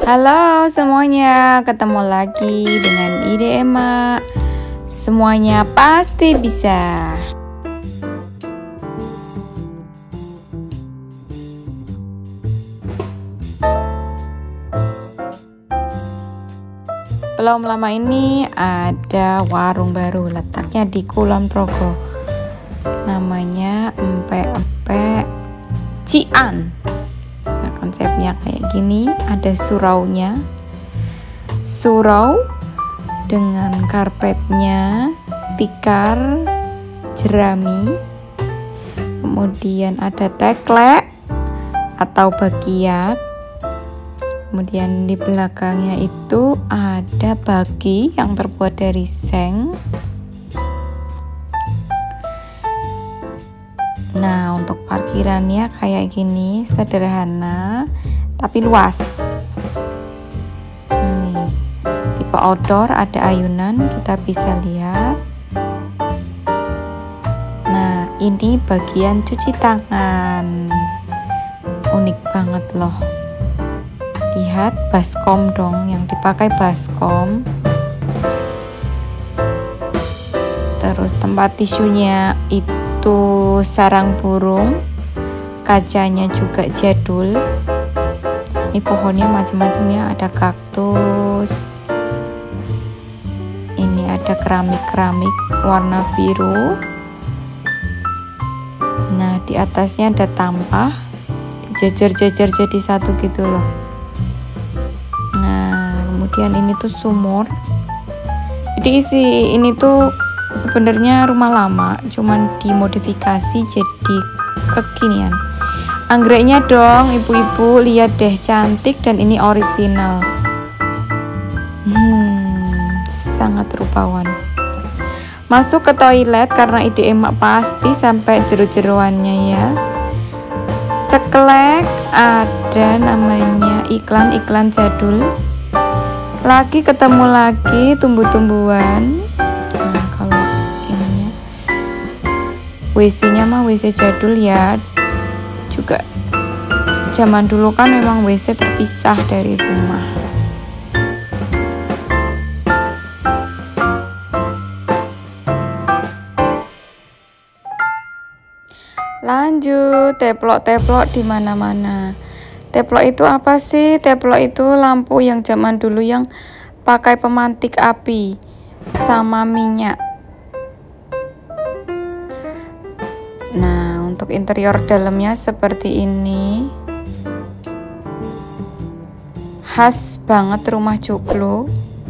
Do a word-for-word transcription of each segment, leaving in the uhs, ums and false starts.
Halo semuanya, ketemu lagi dengan Ide Emak. Semuanya pasti bisa. Belum lama ini ada warung baru, letaknya di Kulon Progo. Namanya Empek-empek Cian. Nah, konsepnya kayak gini, ada suraunya, surau dengan karpetnya, tikar, jerami, kemudian ada teklek atau bagiak, kemudian di belakangnya itu ada bagi yang terbuat dari seng. Nah, untuk parkirannya kayak gini, sederhana tapi luas. Nih, tipe outdoor, ada ayunan, kita bisa lihat. Nah, ini bagian cuci tangan. Unik banget loh. Lihat, baskom dong, yang dipakai baskom. Terus tempat tisunya itu itu sarang burung, kacanya juga jadul. Ini pohonnya macam-macam ya, ada kaktus, ini ada keramik-keramik warna biru. Nah, di atasnya ada tampah, jajar-jajar jadi satu gitu loh. Nah, kemudian ini tuh sumur. Jadi isi ini tuh sebenarnya rumah lama, cuman dimodifikasi jadi kekinian. Anggreknya dong, ibu-ibu, lihat deh, cantik, dan ini orisinal. Hmm, sangat rupawan. Masuk ke toilet karena Ide Emak pasti sampai jeru-jeruannya ya. Ceklek, ada namanya iklan-iklan jadul. Lagi ketemu lagi tumbuh-tumbuhan. W C-nya mah W C jadul ya. Juga zaman dulu kan memang W C terpisah dari rumah. Lanjut, teplok-teplok di mana-mana. Teplok itu apa sih? Teplok itu lampu yang zaman dulu yang pakai pemantik api sama minyak. Nah, untuk interior dalamnya seperti ini. Khas banget rumah joglo.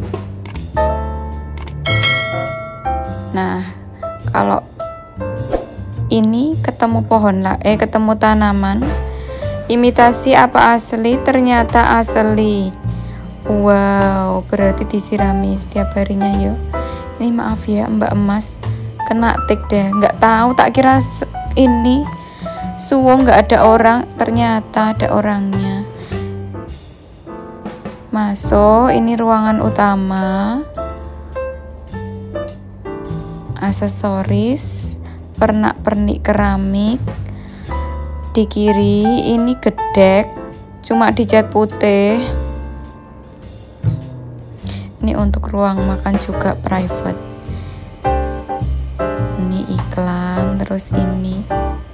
Nah, kalau ini ketemu pohon lah, eh ketemu tanaman. Imitasi apa asli? Ternyata asli. Wow, berarti disirami setiap harinya yuk. Ini maaf ya, Mbak Emas, kena tik deh, nggak tahu, tak kira ini suwo nggak ada orang, ternyata ada orangnya. Masuk, ini ruangan utama, aksesoris, pernak-pernik keramik. Di kiri ini gedek, cuma dicat putih. Ini untuk ruang makan juga private. Ini iklan, terus ini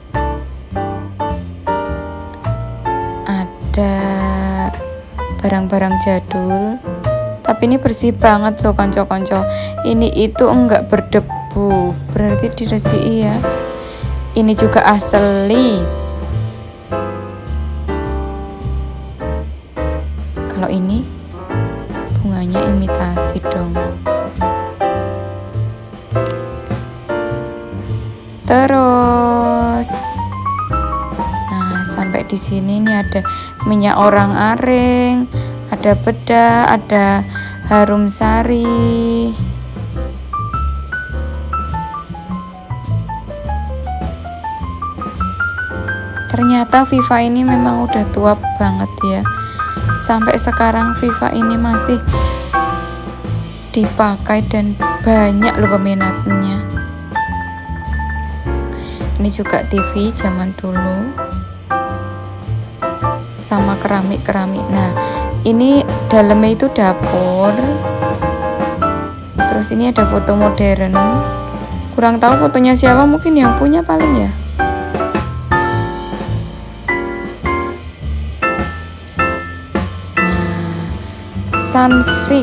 ada barang-barang jadul, tapi ini bersih banget loh konco-konco. Ini itu enggak berdebu, berarti diresiki ya. Ini juga asli. Kalau ini bunganya imitasi dong. Terus, nah sampai di sini nih ada minyak orang aring, ada bedak, ada harum sari. Ternyata Viva ini memang udah tua banget ya. Sampai sekarang Viva ini masih dipakai dan banyak loh peminatnya. Ini juga T V zaman dulu sama keramik-keramik. Nah, Ini dalamnya itu dapur. Terus ini ada foto modern. Kurang tahu fotonya siapa, mungkin yang punya paling ya. Nah, Sunsilk.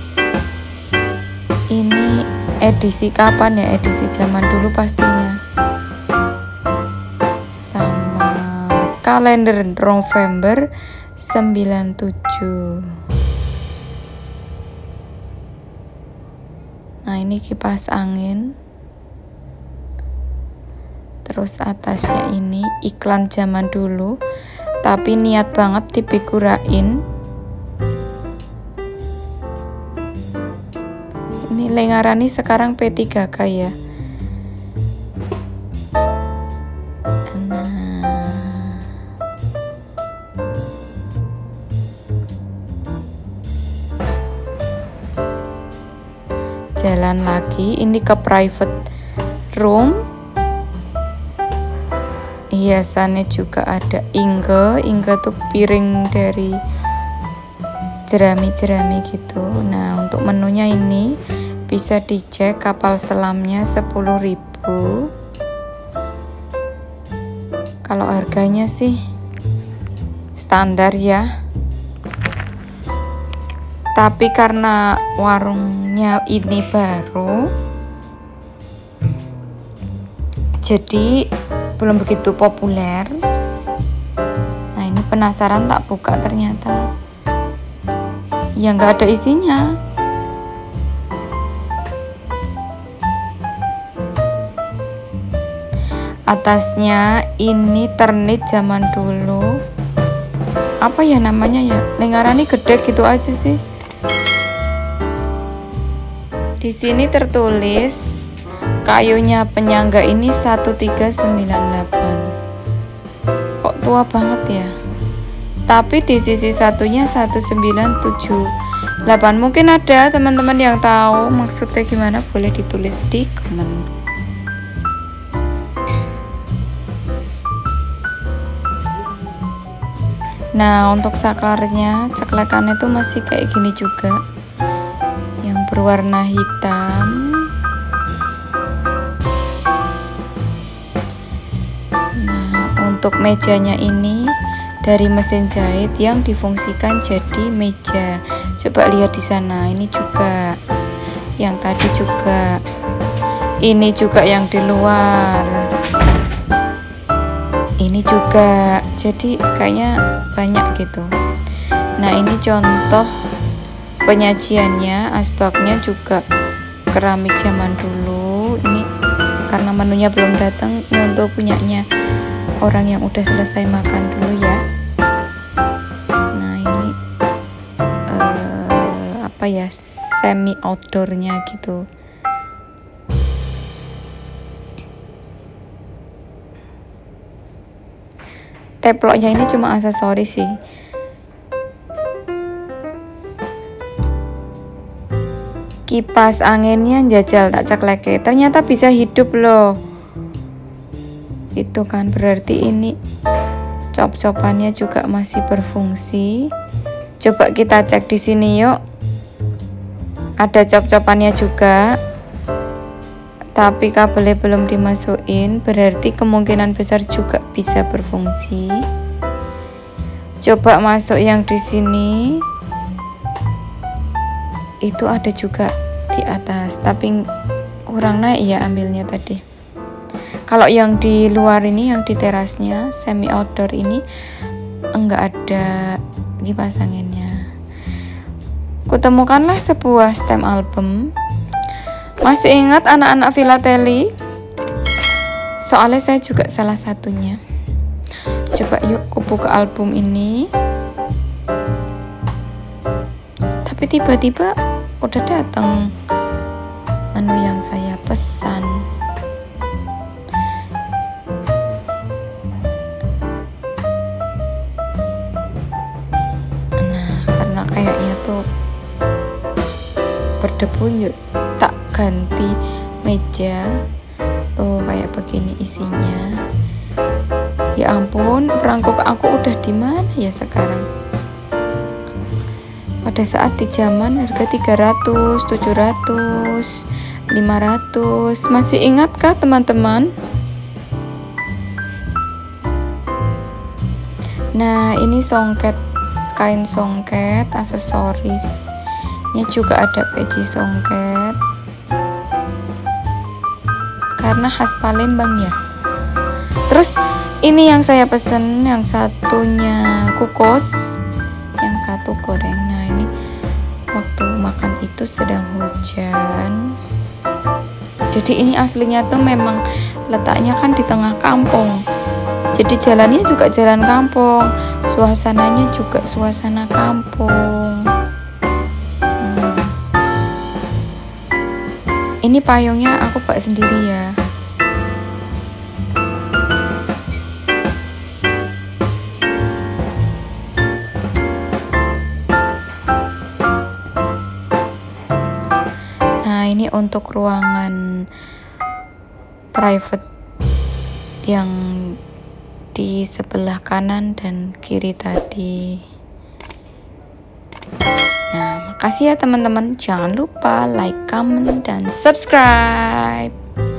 Ini edisi kapan ya? Edisi zaman dulu pastinya. Sama kalender November sembilan tujuh. Nah, ini kipas angin. Terus atasnya ini iklan zaman dulu, tapi niat banget dipikurain. Ini Lengarani sekarang P tiga K ya. Nah, jalan lagi, ini ke private room. Hiasannya juga ada Inge. Inge tuh piring dari jerami-jerami gitu. Nah, untuk menunya ini bisa dicek, kapal selamnya sepuluh ribu. Kalau harganya sih standar ya. Tapi karena warungnya ini baru, jadi belum begitu populer. Nah, ini penasaran tak buka, ternyata ya nggak ada isinya. Atasnya ini ternit zaman dulu. Apa ya namanya ya? Lengarani gede gitu aja sih. Di sini tertulis kayunya penyangga ini seribu tiga ratus sembilan puluh delapan. Kok tua banget ya? Tapi di sisi satunya seribu sembilan ratus tujuh puluh delapan. Mungkin ada teman-teman yang tahu maksudnya gimana, boleh ditulis di komen. Nah, untuk saklarnya, ceklekannya tuh masih kayak gini juga, yang berwarna hitam. Nah, untuk mejanya ini dari mesin jahit yang difungsikan jadi meja. Coba lihat di sana, ini juga, yang tadi juga, ini juga yang di luar, ini juga, jadi kayaknya banyak gitu. Nah, ini contoh penyajiannya, asbaknya juga keramik zaman dulu. Ini karena menunya belum datang, ini untuk punyanya orang yang udah selesai makan dulu ya. Nah, ini uh, apa ya, semi outdoornya gitu. Teploknya ini cuma aksesoris sih. Kipas anginnya jajal tak cekleke, ternyata bisa hidup loh. Itu kan berarti ini cop-copannya juga masih berfungsi. Coba kita cek di sini yuk. Ada cop-copannya juga, tapi kabelnya belum dimasukin, berarti kemungkinan besar juga bisa berfungsi. Coba masuk yang di sini, itu ada juga di atas, tapi kurang naik ya ambilnya tadi. Kalau yang di luar ini, yang di terasnya semi outdoor ini, enggak ada kipas anginnya. Kutemukanlah sebuah stem album. Masih ingat anak-anak filateli? Soalnya saya juga salah satunya. Coba yuk aku buka album ini. Tapi tiba-tiba udah datang menu yang saya pesan. Nah, karena kayaknya tuh berdebu, yuk tak ganti meja. Tuh kayak begini isinya. Ya ampun, perangkok aku udah di mana ya sekarang? pada saat di zaman harga tiga ratus, tujuh ratus, lima ratus. Masih ingatkah teman-teman? Nah, ini songket, kain songket, aksesorisnya juga ada peci songket. Karena khas Palembang ya. Terus ini yang saya pesen, yang satunya kukus, yang satu goreng. Nah, ini waktu makan itu sedang hujan. Jadi ini aslinya tuh memang letaknya kan di tengah kampung. Jadi jalannya juga jalan kampung, suasananya juga suasana kampung. Hmm. Ini payungnya aku pakai sendiri ya. Nah, ini untuk ruangan private yang di sebelah kanan dan kiri tadi. Nah, makasih ya teman-teman. Jangan lupa like, comment, dan subscribe.